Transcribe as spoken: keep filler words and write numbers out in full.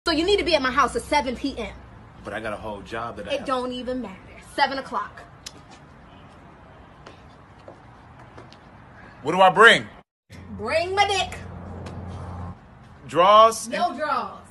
So you need to be at my house at seven p m But I got a whole job that I It have. don't even matter. seven o'clock. What do I bring? Bring my dick. Draws? No draws.